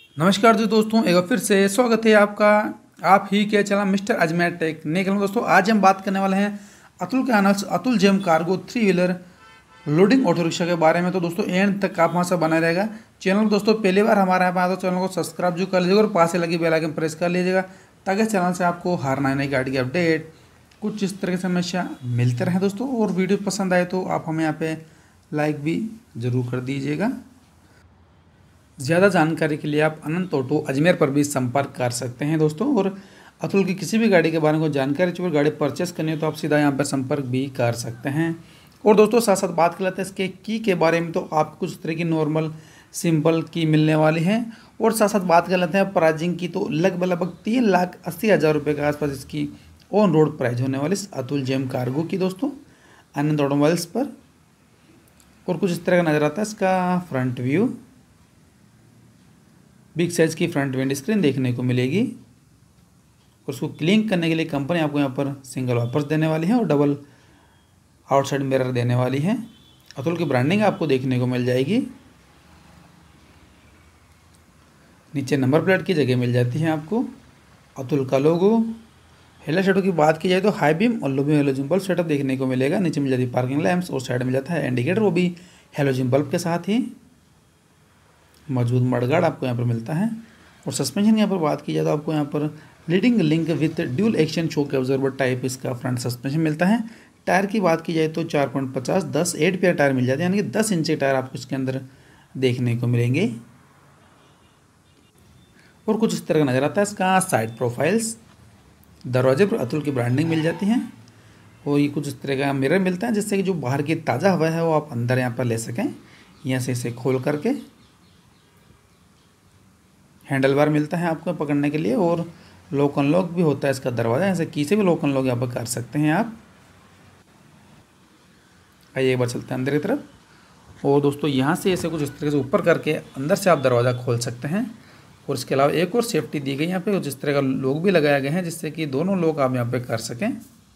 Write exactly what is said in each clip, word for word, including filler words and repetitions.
नमस्कार जी दोस्तों, एक बार फिर से स्वागत है आपका आप ही के चैनल मिस्टर अजमेर टेक निकल। दोस्तों आज हम बात करने वाले हैं अतुल के अनल्स Atul gem cargo three wheeler loading auto rickshaw के बारे में। तो दोस्तों एंड तक आप वहाँ से बना रहेगा। चैनल को दोस्तों पहली बार हमारे यहाँ पर तो चैनल को सब्सक्राइब जो कर लीजिएगा और पास से लगी बेल आइकन प्रेस कर लीजिएगा ताकि चैनल से आपको हर नई नई गाड़ी की अपडेट कुछ इस तरह की समस्या मिलते रहे दोस्तों। और वीडियो पसंद आए तो आप हमें यहाँ पे लाइक भी ज़रूर कर दीजिएगा। ज़्यादा जानकारी के लिए आप अनंत ऑटो अजमेर पर भी संपर्क कर सकते हैं दोस्तों। और अतुल की किसी भी गाड़ी के बारे में जानकारी चाहिए, गाड़ी परचेस करनी हो तो आप सीधा यहाँ पर संपर्क भी कर सकते हैं। और दोस्तों साथ साथ बात कर लेते हैं इसके की के बारे में। तो आप कुछ तरह की नॉर्मल सिंपल की मिलने वाली है। और साथ साथ बात कर लेते हैं प्राइजिंग की। तो लगभग लगभग तीन लाख अस्सी हज़ार रुपये के आसपास इसकी ऑन रोड प्राइस होने वाली इस अतुल जेम कार्गो की दोस्तों आनंद ऑटोमोबाइल्स पर। और कुछ इस तरह का नज़र आता है इसका फ्रंट व्यू। बिग साइज़ की फ्रंट विंड स्क्रीन देखने को मिलेगी। और उसको क्लीन करने के लिए कंपनी आपको यहाँ पर सिंगल वाइपर्स देने वाली है और डबल आउटसाइड मिरर देने वाली है। अतुल की ब्रांडिंग आपको देखने को मिल जाएगी। नीचे नंबर प्लेट की जगह मिल जाती है आपको अतुल का लोगो। हेडलाइट सेटअप की बात की जाए तो हाई बीम और low beam halogen bulb setup देखने को मिलेगा। नीचे मिल जाती है पार्किंग लैंप्स और साइड में जाता है इंडिकेटर, वो भी हेलोजन बल्ब के साथ ही। मजबूत मडगार्ड आपको यहाँ पर मिलता है। और सस्पेंशन यहाँ पर बात की जाए तो आपको यहाँ पर leading link with dual action shock absorber type इसका फ्रंट सस्पेंशन मिलता है। टायर की बात की जाए तो चार पॉइंट पचास दस एट पेयर टायर मिल जाते हैं, यानी कि दस इंच के टायर आपको इसके अंदर देखने को मिलेंगे। और कुछ इस तरह का नज़र आता है इसका साइड प्रोफाइल्स। दरवाजे पर अतुल की ब्रांडिंग मिल जाती है। और ये कुछ इस तरह का मिरर मिलता है जिससे कि जो बाहर की ताज़ा हवा है वो आप अंदर यहाँ पर ले सकें। यहाँ से इसे खोल करके हैंडल बार मिलता है आपको पकड़ने के लिए। और लॉक अनलॉक भी होता है इसका दरवाज़ा, ऐसे की से भी लॉक अनलॉक यहाँ पर कर सकते हैं आप। आइए एक बार चलते हैं अंदर की तरफ। और दोस्तों यहाँ से ऐसे कुछ इस तरह से ऊपर करके अंदर से आप दरवाज़ा खोल सकते हैं। और इसके अलावा एक और सेफ्टी दी गई यहाँ पे, जिस तरह का लॉक भी लगाया गया है जिससे कि दोनों लॉक आप यहाँ पे कर सकें।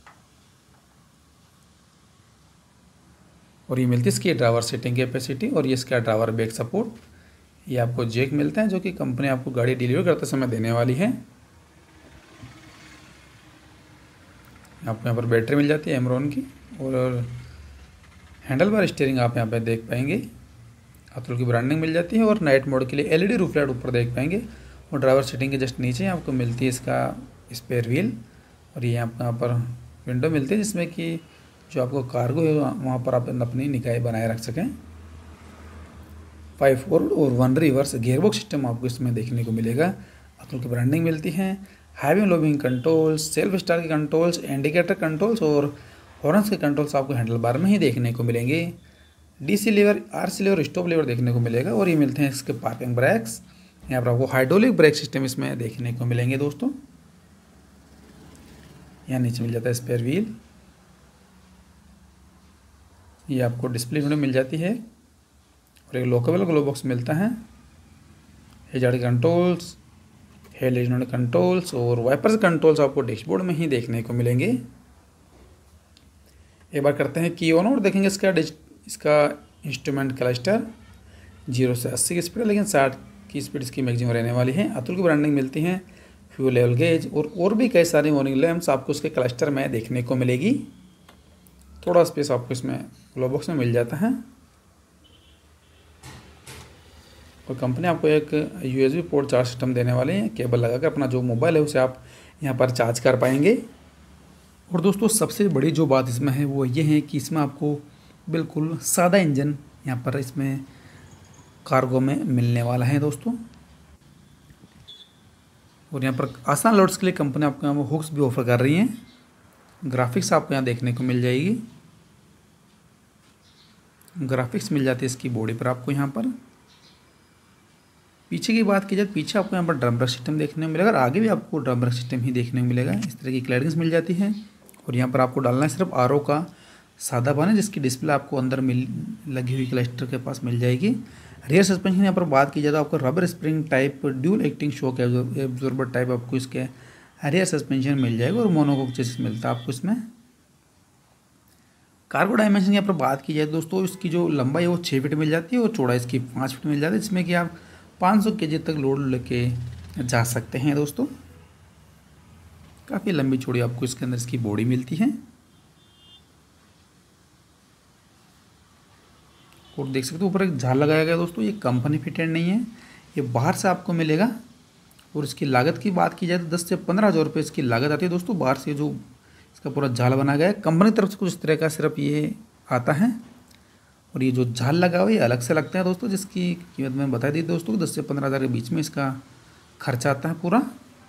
और ये मिलती है इसकी ड्राइवर सीटिंग कैपेसिटी और ये इसका ड्राइवर बैक सपोर्ट। ये आपको जैक मिलता है जो कि कंपनी आपको गाड़ी डिलीवर करते समय देने वाली है। आपको यहाँ पर बैटरी मिल जाती है एमरॉन की। और हैंडल बार स्टीयरिंग आप यहाँ पर देख पाएंगे, अतुल की ब्रांडिंग मिल जाती है। और नाइट मोड के लिए एलईडी रूफ लाइट ऊपर देख पाएंगे। और ड्राइवर सीटिंग के जस्ट नीचे आपको मिलती है इसका स्पेयर व्हील। और ये आपको यहाँ पर विंडो मिलती है जिसमें कि जो आपको कार्गो है वहाँ पर आप अपनी निगाह बनाए रख सकें। फाइव फॉरवर्ड और वन रिवर्स गियरबॉक्स सिस्टम आपको इसमें देखने को मिलेगा। अतुल की ब्रांडिंग मिलती है। High beam low beam controls, self start के कंट्रोल्स, इंडिकेटर कंट्रोल्स और हॉर्न्स के कंट्रोल्स आपको हैंडल बार में ही देखने को मिलेंगे। DC lever, RC lever, stop lever देखने को मिलेगा। और ये मिलते हैं इसके पार्किंग ब्रेक्स। यहाँ पर आपको हाइड्रोलिक ब्रेक सिस्टम इसमें देखने को मिलेंगे दोस्तों। यहाँ नीचे मिल जाता है स्पेयर व्हील। ये आपको डिस्प्ले विंडो मिल जाती है। और एक लोकेबल ग्लो बॉक्स मिलता है। हेजार्ड कंट्रोल्स, हेलोजन कंट्रोल्स और वाइपर्स कंट्रोल्स आपको डैशबोर्ड में ही देखने को मिलेंगे। एक बार करते हैं की ऑन और देखेंगे इसका इसका इंस्ट्रूमेंट क्लस्टर जीरो से अस्सी की स्पीड है, लेकिन साठ की स्पीड इसकी मैक्सिमम रहने वाली है। अतुल की ब्रांडिंग मिलती है। फ्यूल लेवल गेज और और भी कई सारी वार्निंग लैंप्स आपको इसके क्लस्टर में देखने को मिलेगी। थोड़ा स्पेस आपको इसमें ग्लो बॉक्स में मिल जाता है। और कंपनी आपको एक यूएसबी पोर्ट चार्ज सिस्टम देने वाले हैं। केबल लगाकर अपना जो मोबाइल है उसे आप यहाँ पर चार्ज कर पाएंगे। और दोस्तों सबसे बड़ी जो बात इसमें है वो ये है कि इसमें आपको बिल्कुल सादा इंजन यहाँ पर इसमें कार्गो में मिलने वाला है दोस्तों। और यहाँ पर आसान लोड्स के लिए कंपनी आपको यहाँ पर हुक्स भी ऑफर कर रही हैं। ग्राफिक्स आपको यहाँ देखने को मिल जाएगी। ग्राफिक्स मिल जाती है इसकी बॉडी पर आपको। यहाँ पर पीछे की बात की जाए, पीछे आपको यहाँ पर ड्रम ब्रेक सिस्टम देखने को मिलेगा और आगे भी आपको ड्रम ब्रेक सिस्टम ही देखने को मिलेगा। इस तरह की क्लैडिंग्स मिल जाती है। और यहाँ पर आपको डालना है सिर्फ आर ओ का सादा पानी, जिसकी डिस्प्ले आपको अंदर मिल लगी हुई क्लस्टर के पास मिल जाएगी। रियर सस्पेंशन यहाँ पर बात की जाए तो आपको rubber spring type dual acting shock absorber type आपको इसके रियर सस्पेंशन मिल जाएगा। और मोनोकोक चेसिस मिलता है आपको इसमें। कार्गो डायमेंशन यहाँ पर बात की जाए दोस्तों, इसकी जो लंबाई है वो छः फीट मिल जाती है और चौड़ाई इसकी पाँच फीट मिल जाती है, जिसमें कि आप पाँच सौ केजी तक लोड लेके जा सकते हैं दोस्तों। काफ़ी लंबी चौड़ी आपको इसके अंदर इसकी बॉडी मिलती है और देख सकते हो ऊपर एक झाल लगाया गया दोस्तों। ये कंपनी फिटेड नहीं है, ये बाहर से आपको मिलेगा। और इसकी लागत की बात की जाए तो दस से पंद्रह हज़ार रुपये इसकी लागत आती है दोस्तों। बाहर से जो इसका पूरा झाल बना गया है कंपनी की तरफ से कुछ इस तरह का सिर्फ ये आता है। और ये जो झाल लगा हुआ है ये अलग से लगता है दोस्तों, जिसकी कीमत मैंने बता दी दोस्तों दस से पंद्रह हज़ार के बीच में इसका खर्चा आता है पूरा।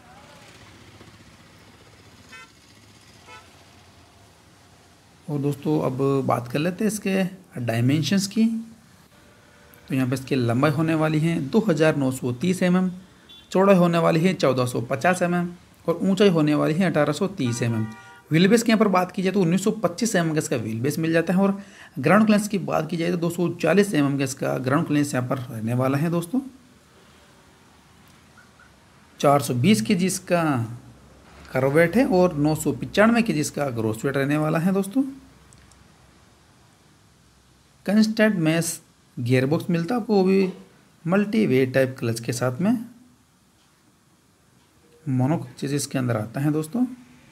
और दोस्तों अब बात कर लेते हैं इसके डायमेंशंस की। तो यहाँ पे इसकी लंबाई होने वाली है दो हज़ार नौ सौ तीस एम एम, चौड़ाई होने वाली है चौदह सौ पचास एम एम और ऊंचाई होने वाली है अठारह सौ तीस एम एम। व्हील बेस की यहाँ पर बात की जाए तो उन्नीस सौ पच्चीस एम एम का इसका व्हील बेस मिल जाता है। और ग्राउंड क्लियरेंस की बात की जाए तो दो सौ चालीस एम एम का इसका ग्राउंड क्लियरेंस यहाँ पर रहने वाला है दोस्तों। चार सौ बीस के जी इसका कर्व वेट है और नौ सौ पचानवे के जी इसका ग्रोस वेट रहने वाला है दोस्तों। कंस्टेंट मैस गियरबॉक्स मिलता है आपको, वो भी मल्टी वे टाइप क्लच के साथ में। मोनो चीज़ इसके अंदर आता है दोस्तों।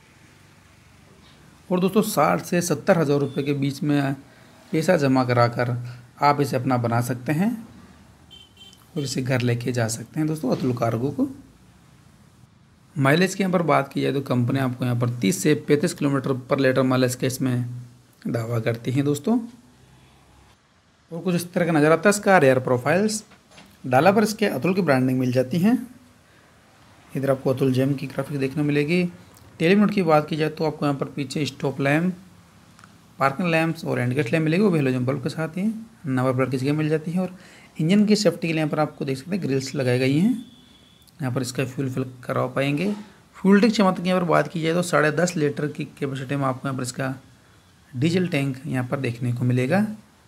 और दोस्तों साठ से सत्तर हज़ार रुपये के बीच में पैसा जमा कराकर आप इसे अपना बना सकते हैं और इसे घर लेके जा सकते हैं दोस्तों अतुल कार्गो को। माइलेज की यहाँ पर बात की जाए तो कंपनी आपको यहाँ पर तीस से पैंतीस किलोमीटर पर लीटर माइलेज का इसमें दावा करती है दोस्तों। और कुछ इस तरह का नज़र आता है इसका रेयर प्रोफाइल्स। डाला पर इसके अतुल की ब्रांडिंग मिल जाती हैं। इधर आपको अतुल जेम की ग्राफिक देखने मिलेगी। टेलीमोड की बात की जाए तो आपको यहाँ पर पीछे स्टॉप लैम्प, पार्किंग लैम्प्स और इंडिकेटर लैम्प मिलेगी, वो भी हेलोजन बल्ब के साथ ही नंबर प्लेट की जगह मिल जाती है। और इंजन की सेफ्टी के लिए यहाँ पर आपको देख सकते हैं ग्रिल्स लगाई गई हैं। यहाँ पर इसका फ्यूल फिल करवा पाएंगे। फ्यूल टैंक क्षमता की यहाँ पर बात की जाए तो साढ़े दस लीटर की कैपेसिटी में आपको यहाँ पर इसका डीजल टैंक यहाँ पर देखने को मिलेगा।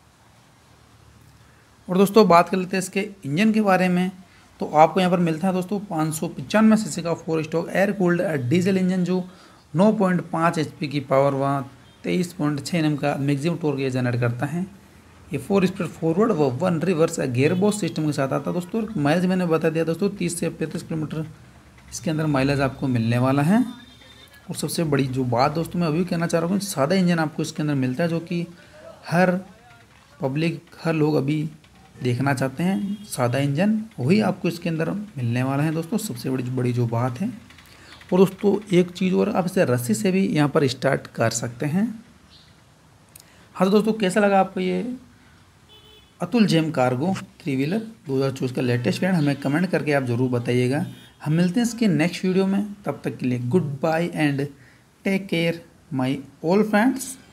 और दोस्तों बात कर लेते हैं इसके इंजन के बारे में। तो आपको यहाँ पर मिलता है दोस्तों पाँच सौ पचानवे सीसी का four stroke air cooled diesel engine जो नौ पॉइंट पाँच एचपी की पावर व तेईस पॉइंट छः एनएम का मैक्सिमम टॉर्क ये जनरेट करता है। ये फोर स्पीड फॉरवर्ड व वन रिवर्स गियरबॉक्स सिस्टम के साथ आता है दोस्तों। माइलेज मैंने बता दिया दोस्तों तीस से पैंतीस किलोमीटर इसके अंदर माइलेज आपको मिलने वाला है। और सबसे बड़ी जो बात दोस्तों मैं अभी कहना चाह रहा हूँ, सादा इंजन आपको इसके अंदर मिलता है जो कि हर पब्लिक हर लोग अभी देखना चाहते हैं। सादा इंजन वही आपको इसके अंदर मिलने वाला है दोस्तों, सबसे बड़ी बड़ी जो बात है। और दोस्तों एक चीज़ और, आप इसे रस्सी से भी यहाँ पर स्टार्ट कर सकते हैं। हाँ तो दोस्तों कैसा लगा आपको ये Atul gem cargo three wheeler दो हज़ार चौबीस का लेटेस्ट वेरिएंट, हमें कमेंट करके आप ज़रूर बताइएगा। हम मिलते हैं इसके नेक्स्ट वीडियो में, तब तक के लिए goodbye and take care my all friends.